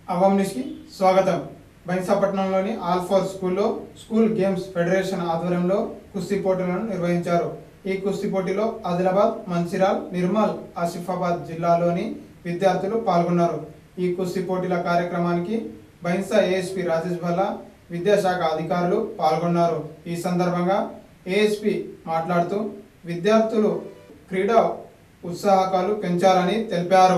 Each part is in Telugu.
అవామ్నిష్కి స్వాగతం. బైన్సాపట్నంలోని ఆల్ఫోర్ స్కూల్లో స్కూల్ గేమ్స్ ఫెడరేషన్ ఆధ్వర్యంలో కుస్తీ పోటీలను నిర్వహించారు. ఈ కుస్తీ పోటీలో ఆదిలాబాద్, మంచిర్యాల, నిర్మల్, ఆసిఫాబాద్ జిల్లాలోని విద్యార్థులు పాల్గొన్నారు. ఈ కుస్తీ పోటీల కార్యక్రమానికి బైన్సా ఏఎస్పీ రాజేష్ భల్లా, విద్యాశాఖ అధికారులు పాల్గొన్నారు. ఈ సందర్భంగా ఏఎస్పీ మాట్లాడుతూ విద్యార్థులు క్రీడా ఉత్సాహకాలు పెంచాలని తెలిపారు.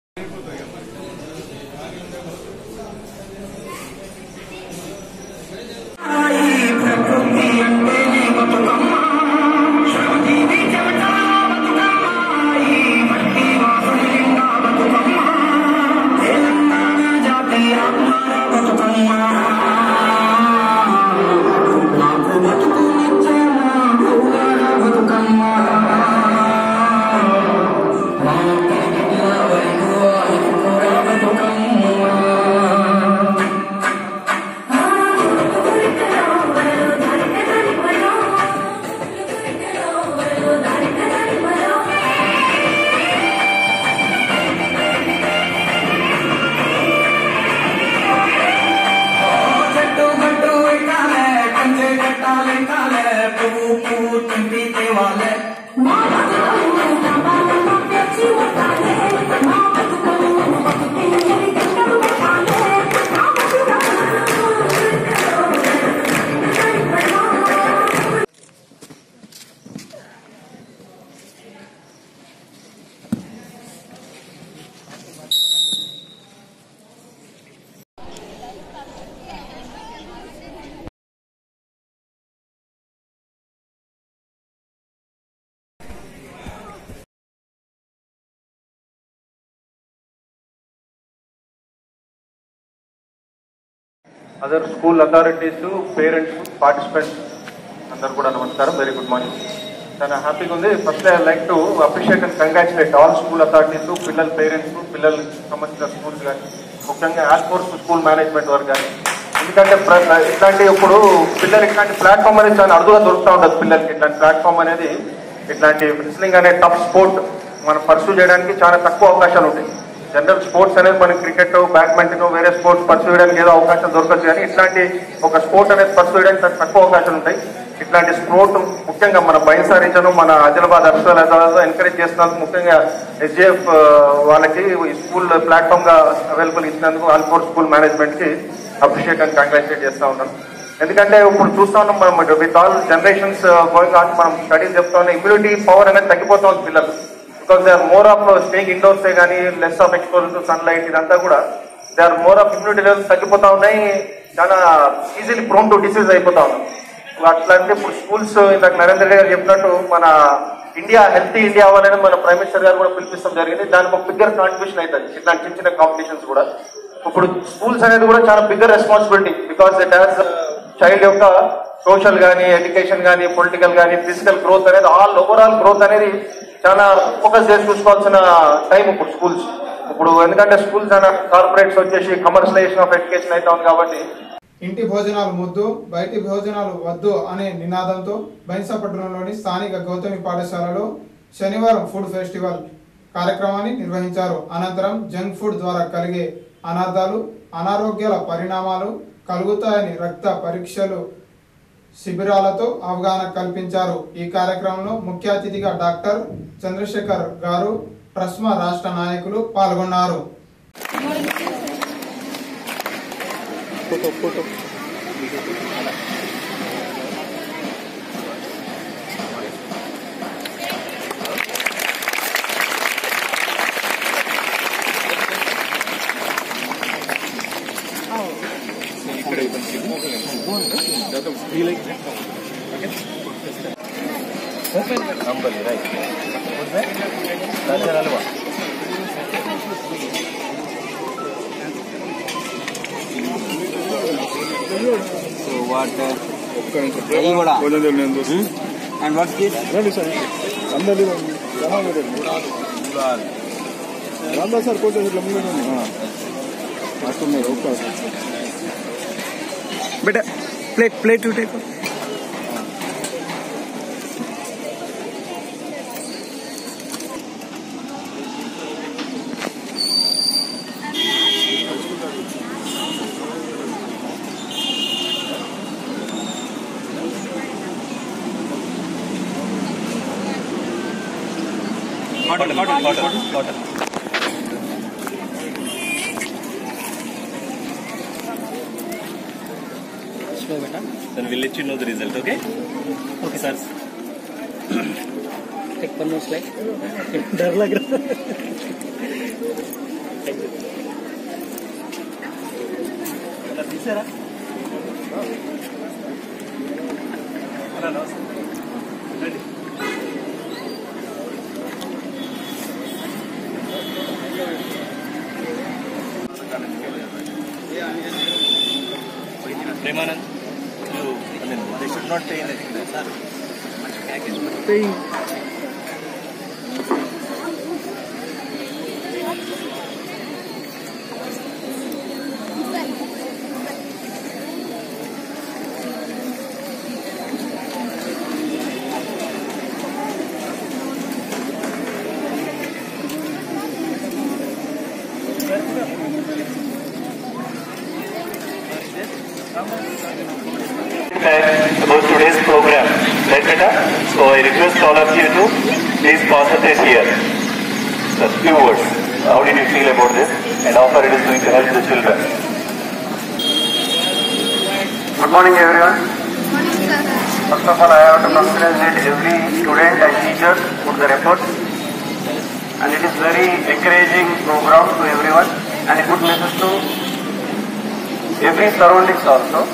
Other school authorities, parents, participants, అందరూ కూడా నమస్కారం. Very good morning. చాలా హ్యాపీగా ఉంది. First I like to appreciate and congratulate all school authorities, పిల్లల పేరెంట్స్, పిల్లలకు సంబంధించిన స్కూల్స్ కానీ, ముఖ్యంగా ఆల్ఫోర్స్ స్కూల్ మేనేజ్మెంట్ వారు కానీ. ఎందుకంటే ఇట్లాంటి ఇప్పుడు పిల్లలు ఇట్లాంటి ప్లాట్ఫామ్ అనేది చాలా అరుదుగా దొరుకుతూ ఉండదు. పిల్లలకి ఇట్లాంటి ప్లాట్ఫామ్ అనేది, ఇట్లాంటి రెస్లింగ్ అనే టఫ్ స్పోర్ట్ మనం పర్సూ చేయడానికి చాలా తక్కువ అవకాశాలు ఉంటాయి. జనరల్ స్పోర్ట్స్ అనేది మనకి క్రికెట్, బ్యాడ్మింటన్, వేరే స్పోర్ట్స్ పర్సూ చేయడానికి ఏదో అవకాశం దొరకచ్చు, కానీ ఇట్లాంటి ఒక స్పోర్ట్ అనేది పర్సూ చేయడానికి తక్కువ అవకాశాలు ఉంటాయి. ఇట్లాంటి స్పోర్ట్ ముఖ్యంగా మన బైన్సా రీజన్, మన ఆదిలాబాద్ అర్షాబాద్ ఎంకరేజ్ చేస్తున్నందుకు, ముఖ్యంగా ఎస్జేఎఫ్ వాళ్ళకి ఈ స్కూల్ ప్లాట్ఫామ్ గా అవైలబుల్ ఇచ్చినందుకు ఆల్ఫోర్ స్కూల్ మేనేజ్మెంట్ కి అప్రిషియేట్ అండ్ కంగ్రాచులేట్ చేస్తూ ఉన్నాను. ఎందుకంటే ఇప్పుడు చూస్తా ఉన్నాం మనం with all generations going on, మనం స్టడీస్ చెప్తా ఉన్నాం, ఇమ్యూనిటీ పవర్ అనేది తగ్గిపోతా ఉంది పిల్లలు. Because they are more of staying ఇండోర్సే కానీ, less of exposure to sunlight, ఇదంతా కూడా they are more of immunity levels తగ్గిపోతా ఉన్నాయి. చాలా ఈజీలీ ప్రోన్ టు డిసీజ్ అయిపోతా ఉన్నాయి. అట్లాంటి ఇప్పుడు స్కూల్స్ ఇందాక నరేంద్ర రెడ్డి గారు చెప్పినట్టు మన ఇండియా హెల్తీ ఇండియా అవ్వాలని మన ప్రైమ్ మినిస్టర్ గారు కూడా పిలిపిస్తాం జరిగింది. దానికి ఒక బిగ్గర్ కాంట్రిబ్యూషన్ అవుతుంది ఇట్లాంటి చిన్న చిన్న కాంపిటీషన్స్ కూడా. ఇప్పుడు స్కూల్స్ అనేది కూడా చాలా bigger responsibility, because it has child యొక్క సోషల్ కానీ, ఎడ్యుకేషన్ కానీ, పొలిటికల్ కానీ, ఫిజికల్ గ్రోత్ అనేది, ఆల్ ఓవరాల్ గ్రోత్ అనేది చాలా ఫోకస్ చేసి చూసుకోవాల్సిన టైం ఇప్పుడు స్కూల్స్. ఇప్పుడు ఎందుకంటే స్కూల్స్ అనే కార్పొరేట్స్ వచ్చేసి కమర్షియలైజేషన్ ఆఫ్ ఎడ్యుకేషన్ అయితే ఉంది కాబట్టి. ఇంటి భోజనాలు ముద్దు, బయటి భోజనాలు వద్దు అనే నినాదంతో బైన్సాపట్నంలోని స్థానిక గౌతమి పాఠశాలలో శనివారం ఫుడ్ ఫెస్టివల్ కార్యక్రమాన్ని నిర్వహించారు. అనంతరం జంక్ ఫుడ్ ద్వారా కలిగే అనర్థాలు, అనారోగ్యాల పరిణామాలు కలుగుతాయని రక్త పరీక్షలు శిబిరాలతో అవగాహన కల్పించారు. ఈ కార్యక్రమంలో ముఖ్య అతిథిగా డాక్టర్ చంద్రశేఖర్ గారు, ట్రస్మా రాష్ట్ర నాయకులు పాల్గొన్నారు. So what? And what's this? Beta, plate to take. Cotton. Slow beta. Then we'll let you know the result, okay? Okay, Sir. Take one more slide. डर लग रहा है. Premanand, they should not say anything there, sir. Paying. About today's program, right, Beta? So I request all of you to please concentrate here. So few words. How did you feel about this, and how far it is going to help the children? Good morning, everyone. First of all, I have to congratulate every student and teacher for their efforts, and it is very encouraging program to everyone, and a good message to every surroundings also.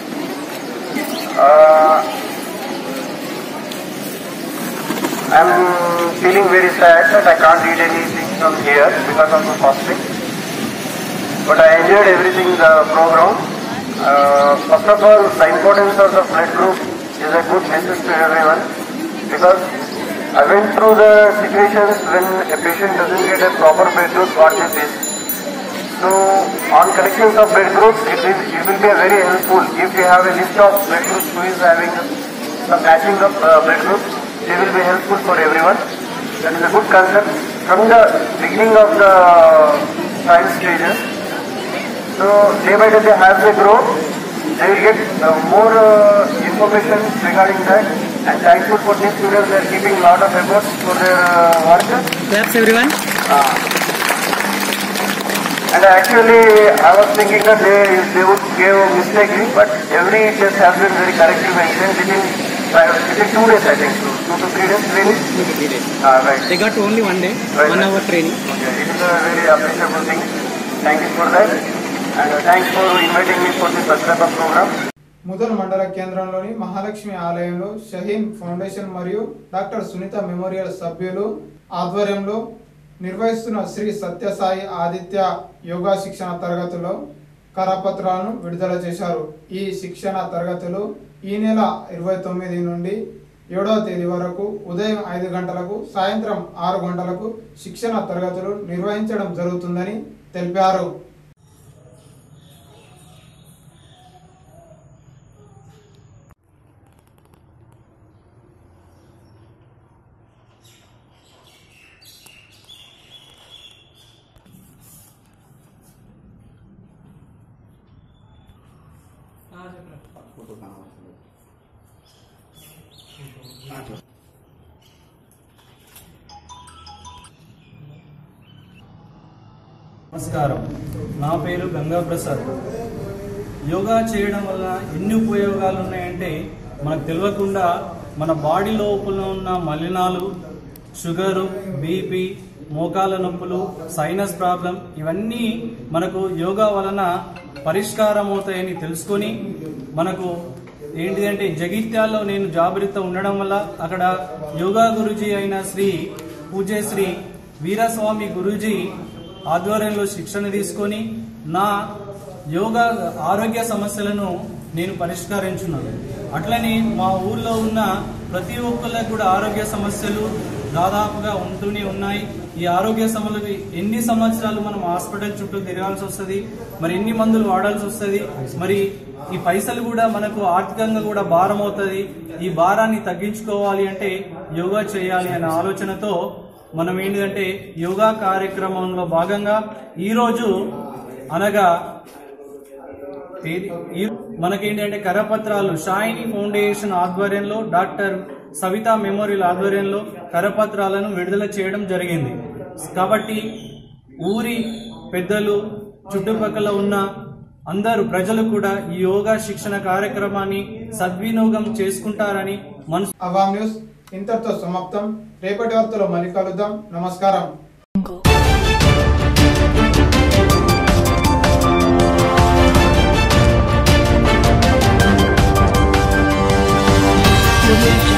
I'm feeling very sad that I can't eat anything from here because of the fasting. But I enjoyed everything, the program. First of all, the importance of the blood group is a good message to everyone, because I went through the situations when a patient doesn't get a proper blood group, what it is. So, on collections of blood groups, it will be very helpful. If you have a list of blood groups who is having some matching of blood groups, it will be helpful for everyone. That is a good concept from the beginning of the science stages. So, day by day they have they grow, they will get more information regarding that. And thankful for these students, they are keeping a lot of efforts for their work. Claps everyone. And actually, I was thinking that they would give mistakenly, but every test has been very correctly mentioned within 2 days, I think. So 2 to 3 days training. 2 to 3 days. Right. They got only 1 day, Right. 1 hour training. Okay. It is a very appreciable thing. Thank you for that. And thanks for inviting me for this such type of program. ముదల్ మండల కేంద్రంలోని మహాలక్ష్మి ఆలయంలో షహీన్ ఫౌండేషన్ మరియు డాక్టర్ సునీత మెమోరియల్ సభ్యులు ఆధ్వర్యంలో నిర్వహిస్తున్న శ్రీ సత్యసాయి ఆదిత్య యోగా శిక్షణ తరగతుల్లో కరపత్రాలను విడుదల చేశారు. ఈ శిక్షణ తరగతులు ఈ నెల 29 నుండి 7వ తేదీ వరకు ఉదయం 5 గంటలకు సాయంత్రం 6 గంటలకు శిక్షణ తరగతులు నిర్వహించడం జరుగుతుందని తెలిపారు. నమస్కారం, నా పేరు గంగా ప్రసాద్. యోగా చేయడం వల్ల ఎన్ని ఉపయోగాలు ఉన్నాయంటే మనకు తెలియకుండా మన బాడీ లోపల ఉన్న మలినాలు, షుగరు, బీపీ, మోకాల నొప్పులు, సైనస్ ప్రాబ్లం ఇవన్నీ మనకు యోగా వలన పరిష్కారం అవుతాయని తెలుసుకొని మనకు ఏంటిదంటే జగిత్యాల్లో నేను జాబితా ఉండడం వల్ల అక్కడ యోగా గురూజీ అయిన పూజ్యశ్రీ వీరస్వామి గురూజీ ఆధ్వర్యంలో శిక్షణ తీసుకొని నా యోగా ఆరోగ్య సమస్యలను నేను పరిష్కరించున్నాను. అట్లనే మా ఊర్లో ఉన్న ప్రతి ఒక్కరికి కూడా ఆరోగ్య సమస్యలు దాదాపుగా ఉంటూనే ఉన్నాయి. ఈ ఆరోగ్య సమస్యలకు ఎన్ని సంవత్సరాలు మనం హాస్పిటల్ చుట్టూ తిరగాల్సి వస్తుంది, మరి ఎన్ని మందులు వాడాల్సి వస్తుంది, మరి ఈ పైసలు కూడా మనకు ఆర్థికంగా కూడా భారం అవుతుంది. ఈ భారాన్ని తగ్గించుకోవాలి అంటే యోగా చేయాలి అనే ఆలోచనతో మనం ఏంటంటే యోగా కార్యక్రమంలో భాగంగా ఈరోజు అనగా మనకేంటంటే కరపత్రాలు షాయిని ఫౌండేషన్ ఆధ్వర్యంలో డాక్టర్ సవితా మెమోరియల్ ఆధ్వర్యంలో కరపత్రాలను విడుదల చేయడం జరిగింది. కాబట్టి ఊరి పెద్దలు, చుట్టుపక్కల ఉన్న అందరూ ప్రజలు కూడా ఈ యోగా శిక్షణ కార్యక్రమాన్ని సద్వినియోగం చేసుకుంటారని అవామ్ న్యూస్ ఇంతటితో సమాప్తం. రేపటి వార్తలో మళ్ళీ కలుద్దాం. నమస్కారం. Audio